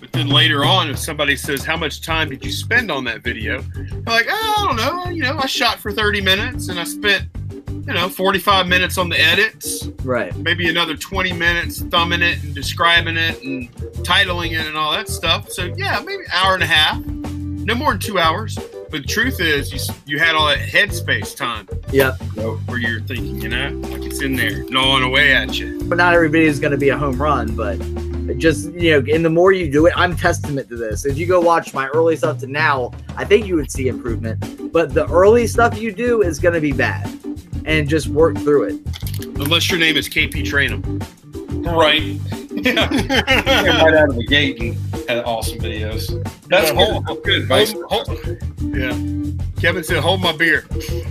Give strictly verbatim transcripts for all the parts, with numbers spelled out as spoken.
But then later on, if somebody says, how much time did you spend on that video? I'm like, oh, I don't know. You know, I shot for thirty minutes and I spent, you know, forty-five minutes on the edits. Right. Maybe another twenty minutes thumbing it and describing it and titling it and all that stuff. So, yeah, maybe an hour and a half. No more than two hours. But the truth is, you, you had all that headspace time. Yep. Where you're thinking, you know, like it's in there, gnawing away at you. But not every video is going to be a home run, but just, you know, and the more you do it, I'm testament to this. If you go watch my early stuff to now, I think you would see improvement. But the early stuff you do is going to be bad. And just work through it. Unless your name is K P Trainum. Right. Yeah. Right out of the gate and had awesome videos. That's yeah, hold, hold, good. Hold, hold, yeah. Kevin said, hold my beer.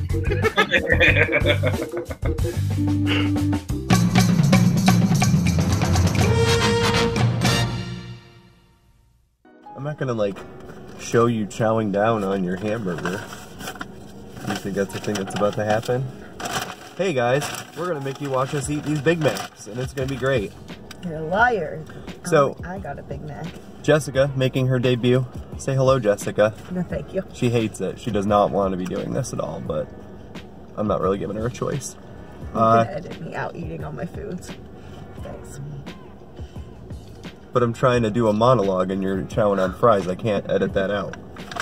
I'm not gonna like show you chowing down on your hamburger. You think that's the thing that's about to happen? Hey guys, we're gonna make you watch us eat these Big Macs, and it's gonna be great. You're a liar. So I got a Big Mac. Jessica making her debut. Say hello, Jessica. No, thank you. She hates it. She does not want to be doing this at all, but I'm not really giving her a choice. You uh, can edit me out eating all my foods. Thanks. But I'm trying to do a monologue and you're chowing on fries. I can't edit that out.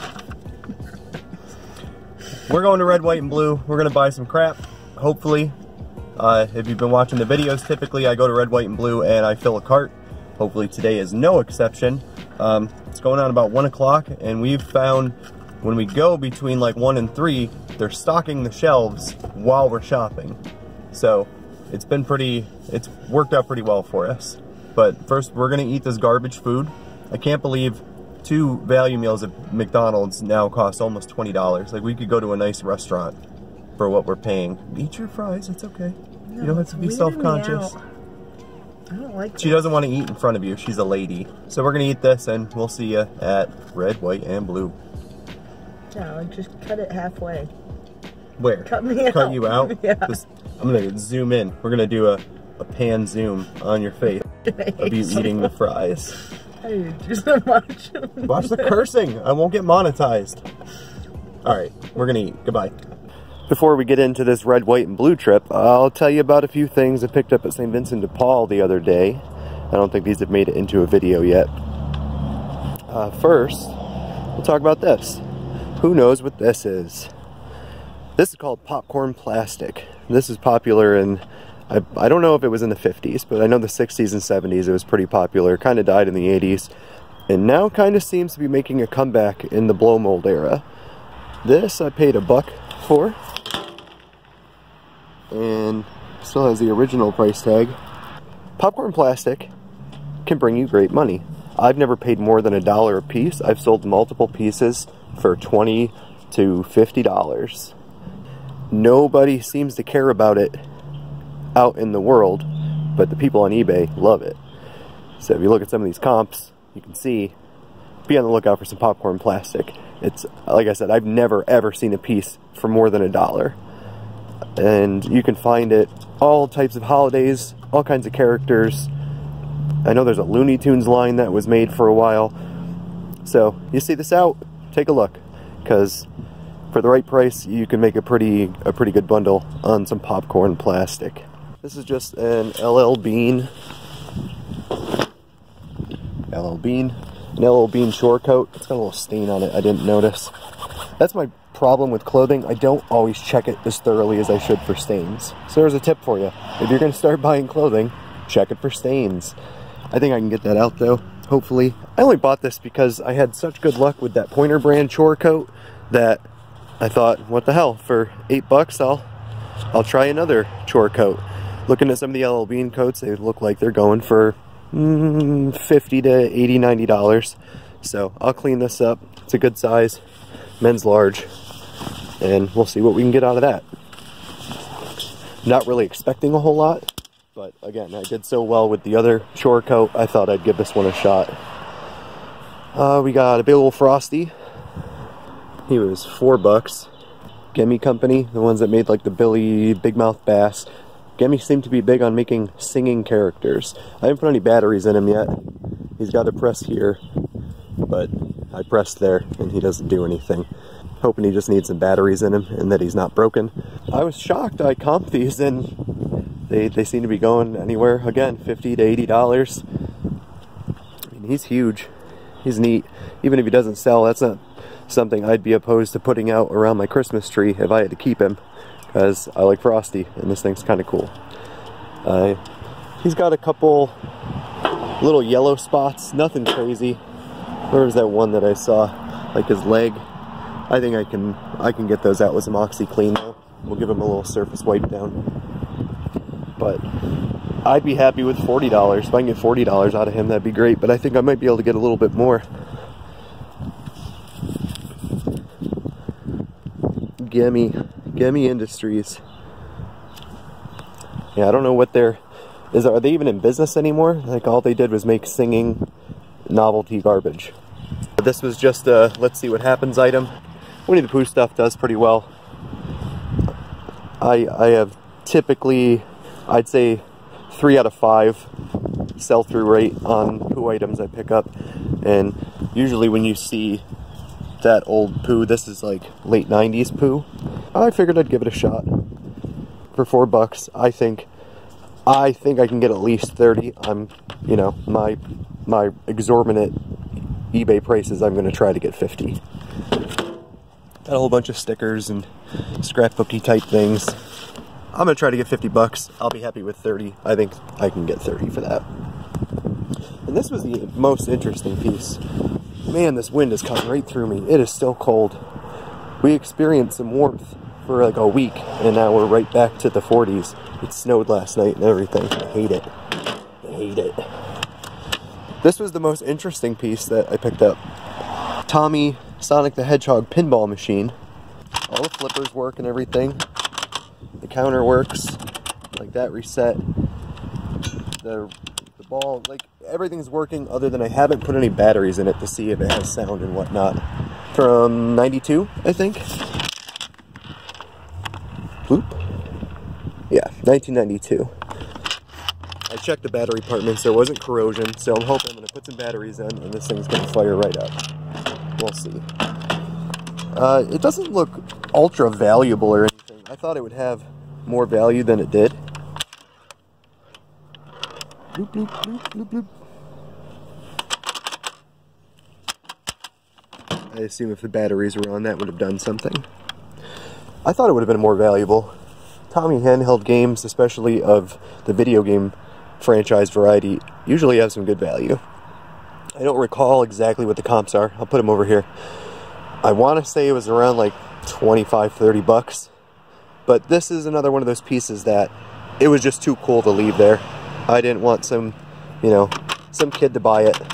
We're going to Red, White, and Blue. We're going to buy some crap, hopefully. Uh, if you've been watching the videos, typically I go to Red, White, and Blue and I fill a cart. Hopefully today is no exception. Um, it's going on about one o'clock, and we've found when we go between like one and three, they're stocking the shelves while we're shopping. So it's been pretty, it's worked out pretty well for us. But first, we're gonna eat this garbage food. I can't believe two value meals at McDonald's now cost almost twenty dollars. Like, we could go to a nice restaurant for what we're paying. Eat your fries, it's okay. No, you don't have to be self-conscious. I don't like She this. doesn't want to eat in front of you. She's a lady. So we're gonna eat this, and we'll see you at Red, White, and Blue. No, just cut it halfway. Where? Cut me out. Cut you out? Yeah. This, I'm gonna zoom in. We're gonna do a, a pan zoom on your face of you so eating the fries. I hate you so much. Watch the cursing. I won't get monetized. Alright, we're gonna eat. Goodbye. Before we get into this Red, White, and Blue trip, I'll tell you about a few things I picked up at Saint Vincent de Paul the other day. I don't think these have made it into a video yet. Uh, first, we'll talk about this. Who knows what this is? This is called popcorn plastic. This is popular in, I, I don't know if it was in the fifties, but I know the sixties and seventies it was pretty popular. Kind of died in the eighties. And now kind of seems to be making a comeback in the blow mold era. This I paid a buck for. And still has the original price tag. Popcorn plastic can bring you great money. I've never paid more than a dollar a piece. I've sold multiple pieces for twenty to fifty dollars. Nobody seems to care about it out in the world, but the people on eBay love it. So if you look at some of these comps, you can see, be on the lookout for some popcorn plastic. It's, like I said, I've never ever seen a piece for more than a dollar. And you can find it all types of holidays, all kinds of characters. I know there's a Looney Tunes line that was made for a while. So you see this out, take a look, because for the right price you can make a pretty a pretty good bundle on some popcorn plastic. This is just an L L Bean L L Bean an L L Bean shore coat. It's got a little stain on it I didn't notice. That's my problem with clothing. I don't always check it as thoroughly as I should for stains. So there's a tip for you. If you're going to start buying clothing, check it for stains. I think I can get that out though, hopefully. I only bought this because I had such good luck with that Pointer brand chore coat that I thought, what the hell, for eight bucks I'll I'll try another chore coat. Looking at some of the L L Bean coats, they look like they're going for mm, fifty to eighty, ninety dollars. So I'll clean this up. It's a good size, men's large, and we'll see what we can get out of that. Not really expecting a whole lot, but again, I did so well with the other chore coat, I thought I'd give this one a shot. Uh, we got a big old Frosty. He was four bucks. Gimme Company, the ones that made like the Billy Big Mouth Bass. Gimme seemed to be big on making singing characters. I haven't put any batteries in him yet. He's got a press here. but I pressed there and he doesn't do anything. Hoping he just needs some batteries in him and that he's not broken. I was shocked. I comped these and they, they seem to be going anywhere, again, fifty to eighty dollars. I mean, he's huge. He's neat. Even if he doesn't sell, that's not something I'd be opposed to putting out around my Christmas tree if I had to keep him, because I like Frosty and this thing's kind of cool. Uh, he's got a couple little yellow spots, nothing crazy. Where was that one that I saw? Like his leg. I think I can I can get those out with some OxyClean though. We'll give him a little surface wipe down. But I'd be happy with forty dollars. If I can get forty dollars out of him, that'd be great. But I think I might be able to get a little bit more. Gimme. Gimme Industries. Yeah, I don't know what they're... Is, are they even in business anymore? Like, all they did was make singing novelty garbage. But this was just a let's see what happens item. Winnie the Pooh stuff does pretty well. I, I have typically, I'd say, three out of five sell-through rate on Pooh items I pick up. And usually when you see that old Pooh, this is like late nineties Pooh, I figured I'd give it a shot. For four bucks, I think, I think I can get at least thirty. I'm, you know, my, my exorbitant eBay prices, I'm going to try to get fifty. Got a whole bunch of stickers and scrapbooky type things. I'm going to try to get fifty bucks. I'll be happy with thirty. I think I can get thirty for that. And this was the most interesting piece. Man, this wind is cutting right through me. It is still cold. We experienced some warmth for like a week, and now we're right back to the forties. It snowed last night and everything. I hate it. I hate it. This was the most interesting piece that I picked up. Tommy Sonic the Hedgehog pinball machine. All the flippers work and everything. The counter works. Like that reset. The, the ball, like everything's working other than I haven't put any batteries in it to see if it has sound and whatnot. From ninety-two, I think. Oop. Yeah, nineteen ninety-two. I checked the battery compartments, there wasn't corrosion, so I'm hoping I'm going to put some batteries in and this thing's going to fire right up. We'll see. Uh, it doesn't look ultra valuable or anything. I thought it would have more value than it did. Bloop, bloop, bloop, bloop, bloop. I assume if the batteries were on, that would have done something. I thought it would have been more valuable. Tommy handheld games, especially of the video game franchise variety, usually have some good value. I don't recall exactly what the comps are. I'll put them over here. I want to say it was around like twenty-five, thirty bucks. But this is another one of those pieces that it was just too cool to leave there. I didn't want some, you know, some kid to buy it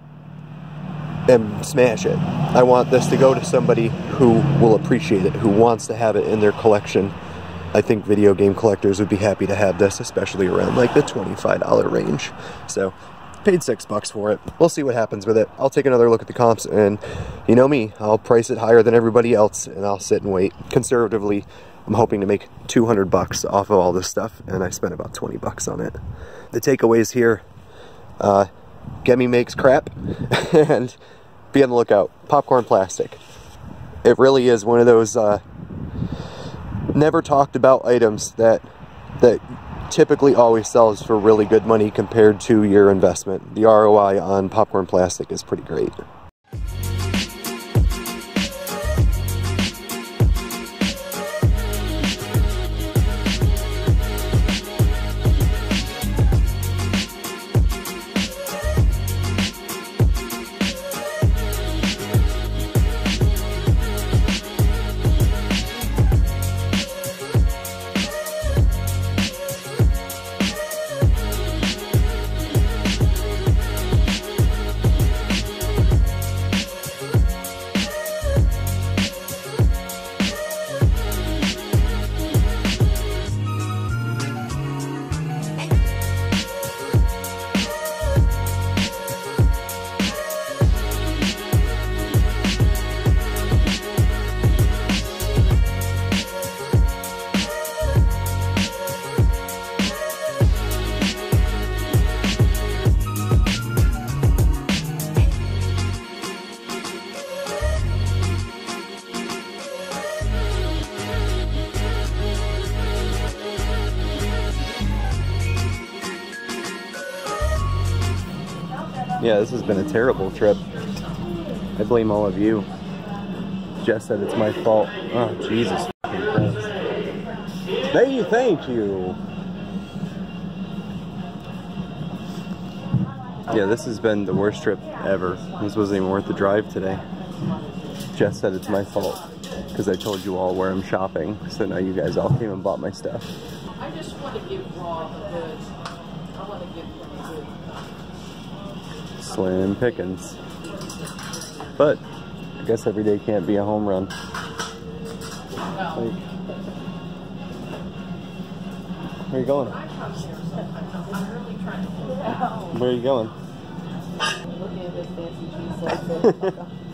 and smash it. I want this to go to somebody who will appreciate it, who wants to have it in their collection. I think video game collectors would be happy to have this, especially around like the twenty-five dollar range. So, paid six bucks for it. We'll see what happens with it. I'll take another look at the comps, and you know me, I'll price it higher than everybody else, and I'll sit and wait. Conservatively, I'm hoping to make two hundred bucks off of all this stuff, and I spent about twenty bucks on it. The takeaways here, uh, Gemi makes crap, and be on the lookout. Popcorn plastic. It really is one of those uh, never talked about items that that typically always sells for really good money compared to your investment. The R O I on popcorn plastic is pretty great. Yeah, this has been a terrible trip. I blame all of you. Jess said it's my fault. Oh, Jesus Christ. Hey, thank you. Yeah, this has been the worst trip ever. This wasn't even worth the drive today. Jess said it's my fault because I told you all where I'm shopping. So now you guys all came and bought my stuff. I just want to give Raw the goods. I want to give them the goods. Slim pickings. But I guess every day can't be a home run. Like, where are you going? Where are you going? Looking at this fancy cheese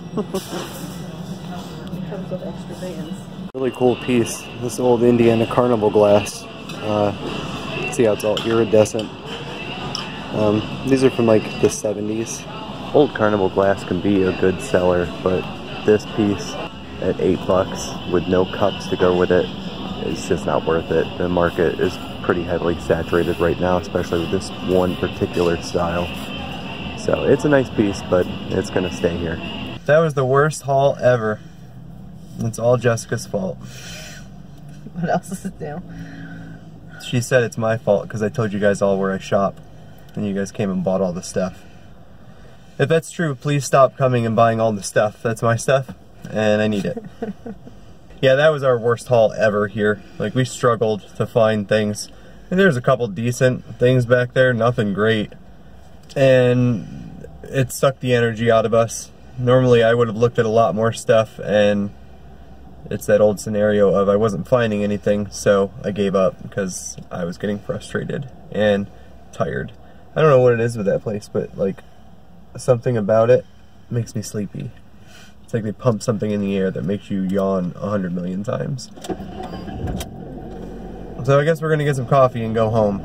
comes with extra bands. Really cool piece. This old Indiana Carnival glass. Uh, see how it's all iridescent. Um, these are from like the seventies. Old Carnival glass can be a good seller, but this piece at eight bucks with no cups to go with it, it's just not worth it. The market is pretty heavily saturated right now, especially with this one particular style. So it's a nice piece, but it's gonna stay here. That was the worst haul ever. It's all Jessica's fault. What else is it now? She said it's my fault because I told you guys all where I shop, and you guys came and bought all the stuff. If that's true, please stop coming and buying all the stuff. That's my stuff, and I need it. Yeah, that was our worst haul ever here. Like, we struggled to find things. And there's a couple decent things back there, nothing great. And it sucked the energy out of us. Normally, I would have looked at a lot more stuff, and it's that old scenario of I wasn't finding anything, so I gave up because I was getting frustrated and tired. I don't know what it is with that place, but like, something about it makes me sleepy. It's like they pump something in the air that makes you yawn a hundred million times. So I guess we're gonna get some coffee and go home.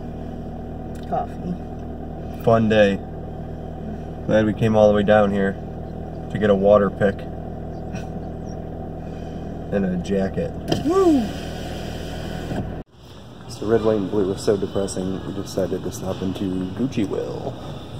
Coffee. Fun day. Glad we came all the way down here to get a water pick and a jacket. Woo! So red, white, and blue was so depressing, we decided to stop into Gucci Will.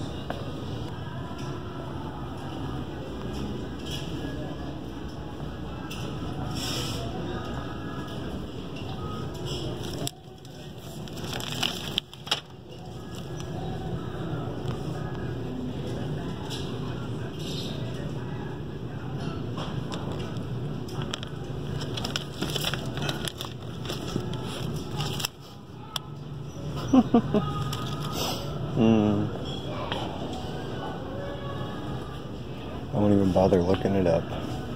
Hmm. I won't even bother looking it up.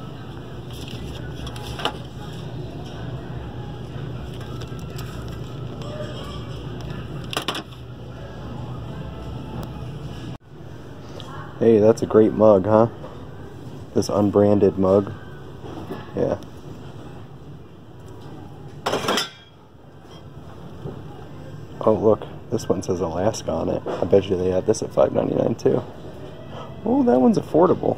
Hey, that's a great mug, huh? This unbranded mug. Yeah. Oh, look, this one says Alaska on it. I bet you they have this at five ninety-nine too. Oh, that one's affordable.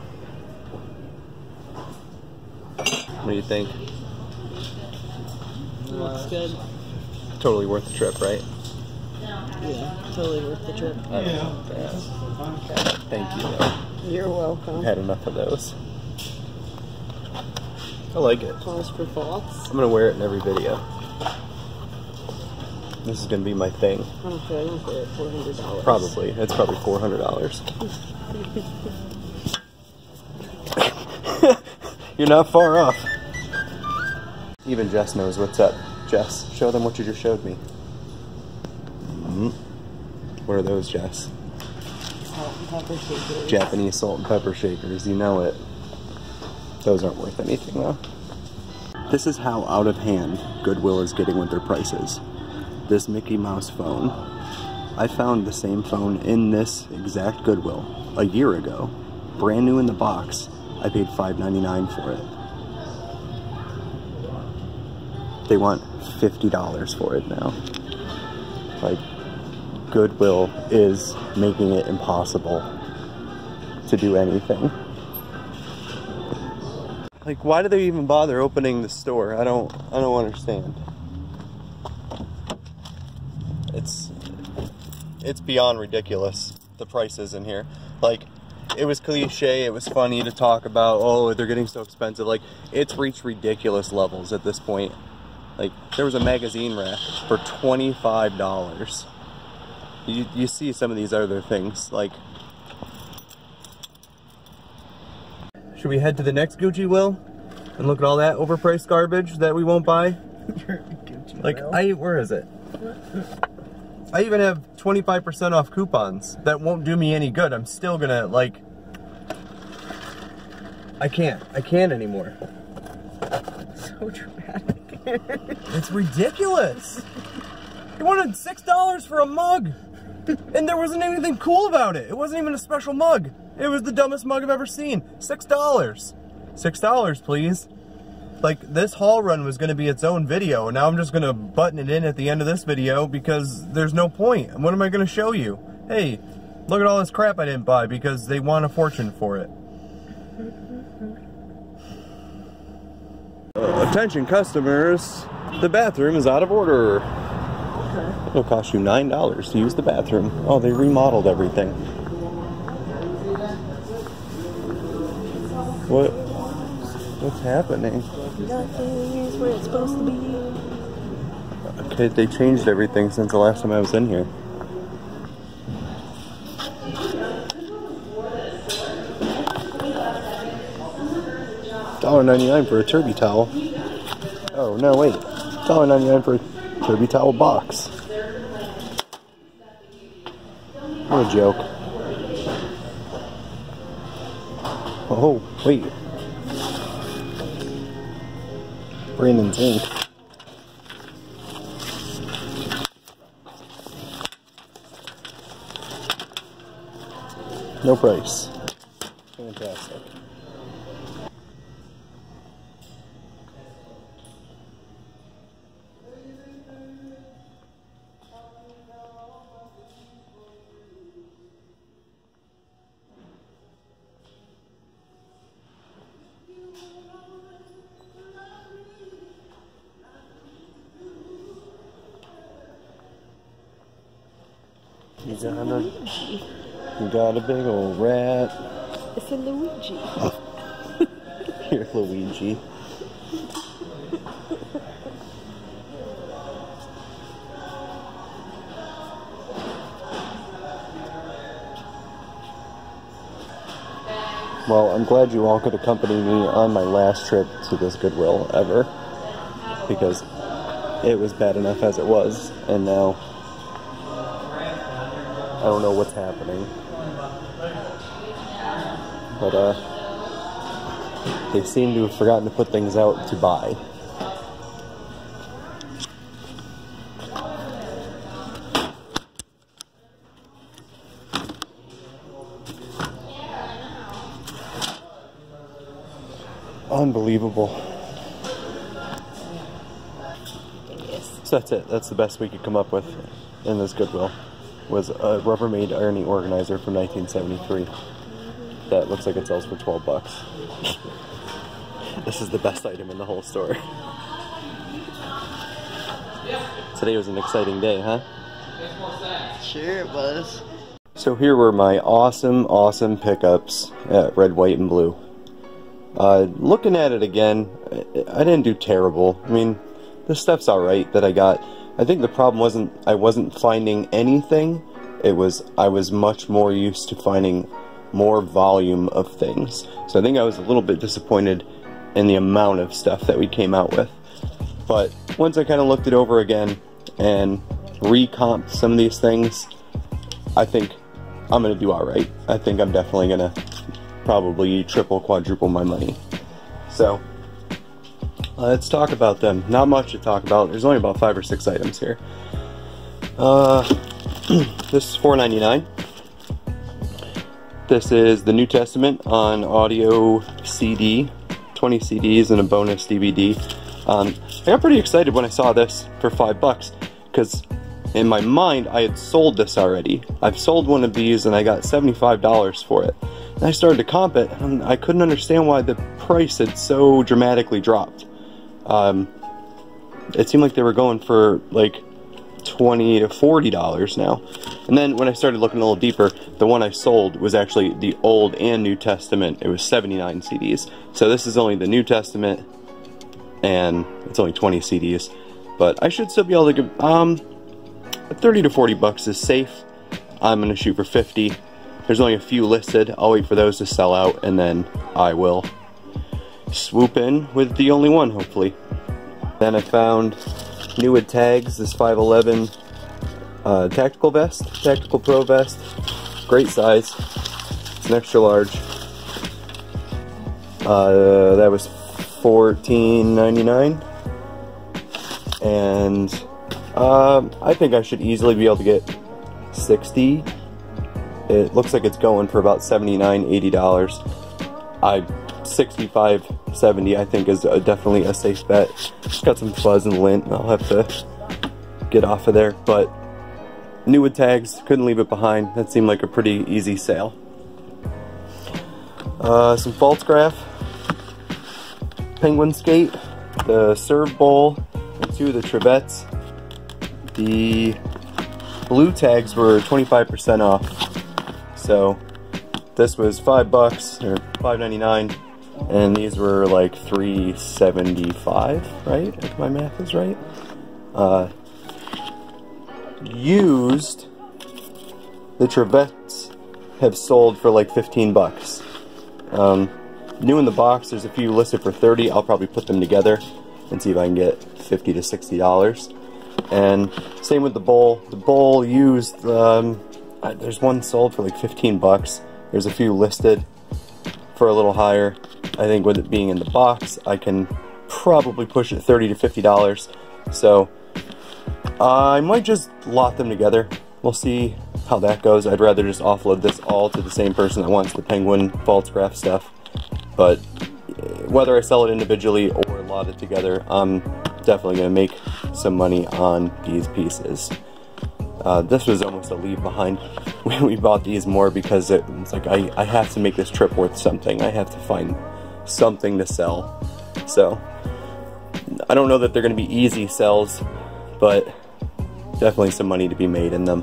What do you think? Looks good. Totally worth the trip, right? Yeah, totally worth the trip. Yeah. Yeah. Thank you. You're welcome. I've had enough of those. I like it. Pause for thoughts. I'm gonna wear it in every video. This is gonna be my thing. I don't feel like I'm for it four hundred dollars. Probably. It's probably four hundred dollars. You're not far off. Even Jess knows what's up. Jess, show them what you just showed me. Mm-hmm. What are those, Jess? Salt and pepper shakers. Japanese salt and pepper shakers. You know it. Those aren't worth anything, though. This is how out of hand Goodwill is getting with their prices. This Mickey Mouse phone. I found the same phone in this exact Goodwill a year ago. Brand new in the box. I paid five ninety-nine for it. They want fifty dollars for it now. Like, Goodwill is making it impossible to do anything. Like, why do they even bother opening the store? I don't, I don't understand. It's, it's beyond ridiculous, the prices in here. Like, it was cliche, it was funny to talk about, oh, they're getting so expensive. Like, it's reached ridiculous levels at this point. Like, there was a magazine rack for twenty-five dollars. You, you see some of these other things, like... Should we head to the next Gucci, Will? And look at all that overpriced garbage that we won't buy? Like, I, where is it? I even have twenty-five percent off coupons that won't do me any good. I'm still gonna, like, I can't. I can't anymore. So dramatic. It's ridiculous. You wanted six dollars for a mug, and there wasn't anything cool about it. It wasn't even a special mug. It was the dumbest mug I've ever seen. Six dollars. Six dollars, please. Like, this haul run was going to be its own video, and now I'm just going to button it in at the end of this video because there's no point. What am I going to show you? Hey, look at all this crap I didn't buy because they want a fortune for it. Uh, attention customers, the bathroom is out of order. It'll cost you nine dollars to use the bathroom. Oh, they remodeled everything. What? What's happening? Nothing is where it's supposed to be. Okay, they changed everything since the last time I was in here. one dollar ninety-nine for a Turby towel. Oh, no, wait. one dollar ninety-nine for a Turby towel box. What a joke. Oh, wait. Brandon's ink. No price. Fantastic. You got a, you got a big old rat. It's a Luigi. You're Luigi. Well, I'm glad you all could accompany me on my last trip to this Goodwill ever, because it was bad enough as it was, and now I don't know what's happening. But, uh, they seem to have forgotten to put things out to buy. Unbelievable. So that's it. That's the best we could come up with in this Goodwill. Was a Rubbermaid ironing organizer from nineteen seventy-three. That looks like it sells for twelve bucks. This is the best item in the whole store. Today was an exciting day, huh? Sure it was. So here were my awesome, awesome pickups at Red, White, and Blue. Uh, looking at it again, I didn't do terrible. I mean, this stuff's alright that I got. I think the problem wasn't I wasn't finding anything. It was I was much more used to finding more volume of things. So I think I was a little bit disappointed in the amount of stuff that we came out with. But once I kind of looked it over again and recomped some of these things, I think I'm going to do alright. I think I'm definitely going to probably triple, quadruple my money. So Uh, let's talk about them. Not much to talk about. There's only about five or six items here. Uh, this is four ninety-nine. This is the New Testament on audio C D. twenty C Ds and a bonus D V D. Um, I got pretty excited when I saw this for five bucks because in my mind I had sold this already. I've sold one of these and I got seventy-five dollars for it. And I started to comp it and I couldn't understand why the price had so dramatically dropped. Um, it seemed like they were going for like twenty to forty dollars now. And then when I started looking a little deeper, the the one I sold was actually the Old and New Testament. It was seventy-nine C Ds. So this is only the New Testament, and it's only twenty C Ds. But I should still be able to give, um, thirty to forty bucks is safe. I'm gonna shoot for fifty. There's only a few listed. I'll wait for those to sell out, and then I will swoop in with the only one, hopefully. Then I found Newwood tags, this five eleven uh, tactical vest, tactical pro vest. Great size. It's an extra large. Uh, that was fourteen ninety-nine, and um, I think I should easily be able to get sixty. It looks like it's going for about seventy-nine, eighty dollars. I sixty-five, seventy I think is a, definitely a safe bet. It's got some fuzz and lint. I'll have to get off of there, but Newwood tags, couldn't leave it behind. That seemed like a pretty easy sale. Uh, some Faltzgraph, Penguin Skate, the Serve Bowl, and two of the Trevets. The blue tags were twenty-five percent off, so this was five bucks or five ninety-nine, and these were like three seventy-five, right? If my math is right. Uh, used, the Trevets have sold for like fifteen bucks. Um, new in the box, there's a few listed for thirty. I'll probably put them together and see if I can get fifty to sixty dollars. And same with the bowl. The bowl used, um, there's one sold for like fifteen bucks. There's a few listed for a little higher. I think with it being in the box, I can probably push it thirty to fifty dollars. So uh, I might just lot them together. We'll see how that goes. I'd rather just offload this all to the same person that wants the Penguin Faltzgraph stuff. But whether I sell it individually or lot it together, I'm definitely going to make some money on these pieces. Uh, this was almost a leave behind. We bought these more because it was like, I, I have to make this trip worth something. I have to find something to sell. So, I don't know that they're going to be easy sells, but definitely some money to be made in them.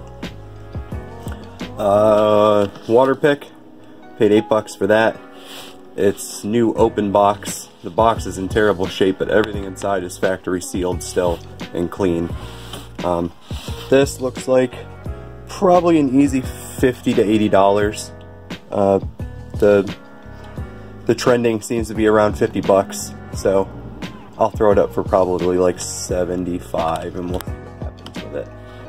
Uh, water pick, paid eight bucks for that. It's new open box. The box is in terrible shape, but everything inside is factory sealed still and clean. Um, this looks like probably an easy fifty to eighty dollars. Uh, the the trending seems to be around fifty bucks, so I'll throw it up for probably like seventy-five, and we'll see what happens with it.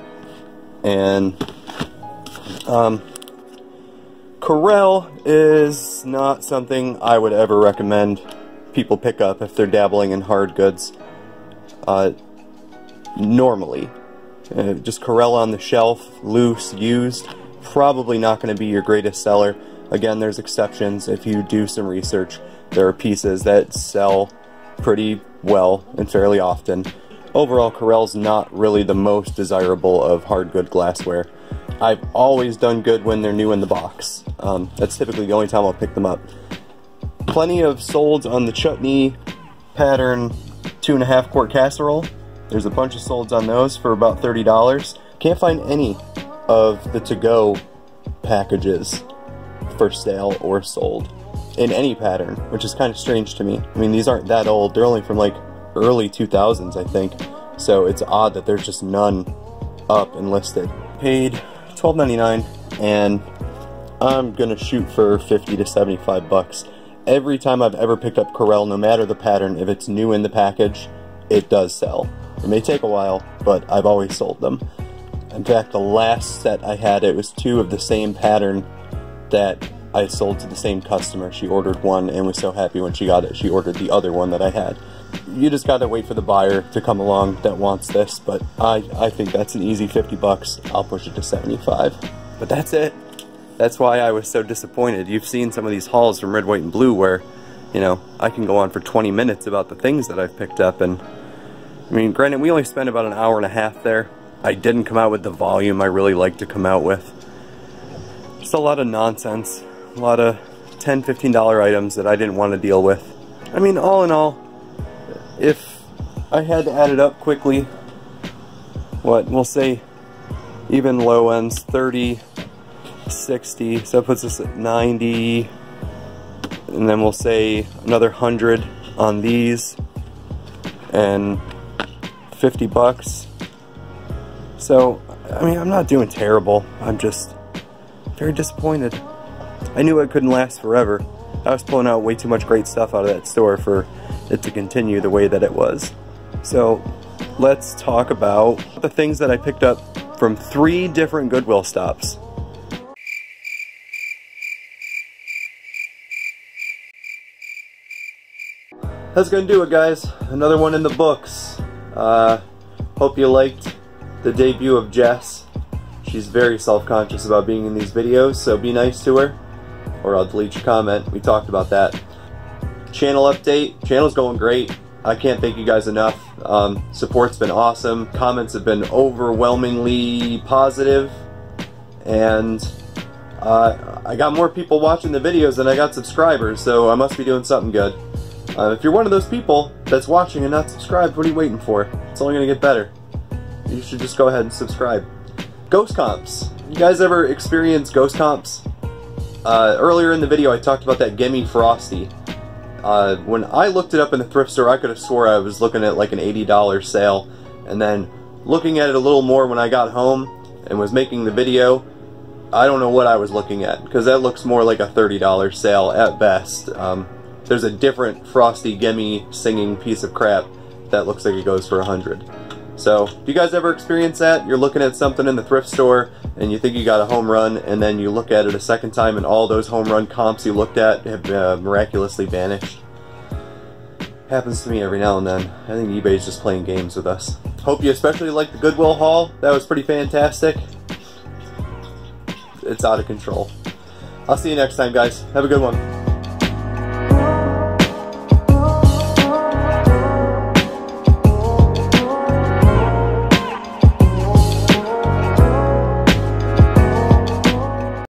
And um, Corel is not something I would ever recommend people pick up if they're dabbling in hard goods. Uh, normally, uh, just Corel on the shelf, loose, used, probably not going to be your greatest seller. Again, there's exceptions. If you do some research, there are pieces that sell pretty well and fairly often. Overall, Corel's not really the most desirable of hard good glassware. I've always done good when they're new in the box. Um, that's typically the only time I'll pick them up. Plenty of solds on the chutney pattern two and a half quart casserole. There's a bunch of solds on those for about thirty dollars. Can't find any of the to-go packages for sale or sold in any pattern, which is kind of strange to me. I mean, these aren't that old. They're only from like early two thousands, I think. So it's odd that there's just none up and listed. Paid twelve ninety-nine, and I'm gonna shoot for fifty to seventy-five bucks. Every time I've ever picked up Corel, no matter the pattern, if it's new in the package, it does sell. It may take a while, but I've always sold them. In fact, the last set I had, it was two of the same pattern that I sold to the same customer. She ordered one and was so happy when she got it, she ordered the other one that I had. You just gotta wait for the buyer to come along that wants this, but I, I think that's an easy fifty bucks. I'll push it to seventy-five. But that's it. That's why I was so disappointed. You've seen some of these hauls from Red, White, and Blue where, you know, I can go on for twenty minutes about the things that I've picked up, and I mean, granted, we only spent about an hour and a half there. I didn't come out with the volume I really like to come out with. Just a lot of nonsense. A lot of ten, fifteen dollar items that I didn't want to deal with. I mean, all in all, if I had to add it up quickly, what, we'll say even low ends, thirty, sixty, so that puts us at ninety, and then we'll say another one hundred on these, and fifty bucks. So, I mean, I'm not doing terrible. I'm just very disappointed. I knew it couldn't last forever. I was pulling out way too much great stuff out of that store for it to continue the way that it was. So, let's talk about the things that I picked up from three different Goodwill stops. That's gonna do it, guys. Another one in the books. Uh, hope you liked the debut of Jess. She's very self-conscious about being in these videos, so be nice to her, or I'll delete your comment. We talked about that. Channel update. Channel's going great. I can't thank you guys enough. Um, support's been awesome. Comments have been overwhelmingly positive, and uh, I got more people watching the videos than I got subscribers, so I must be doing something good. Uh, if you're one of those people that's watching and not subscribed, what are you waiting for? It's only going to get better. You should just go ahead and subscribe. Ghost comps. You guys ever experience ghost comps? Uh, earlier in the video I talked about that Gimme Frosty. Uh, when I looked it up in the thrift store, I could have swore I was looking at like an eighty dollar sale, and then looking at it a little more when I got home and was making the video, I don't know what I was looking at, because that looks more like a thirty dollar sale at best. Um, there's a different Frosty Gimme singing piece of crap that looks like it goes for a hundred. So, do you guys ever experience that? You're looking at something in the thrift store and you think you got a home run, and then you look at it a second time and all those home run comps you looked at have uh, miraculously vanished? Happens to me every now and then. I think eBay's just playing games with us. Hope you especially liked the Goodwill haul. That was pretty fantastic. It's out of control. I'll see you next time, guys. Have a good one.